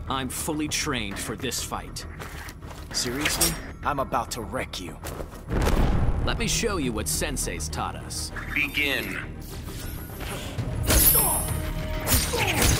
I'm fully trained for this fight. Seriously? I'm about to wreck you. Let me show you what Sensei's taught us. Begin.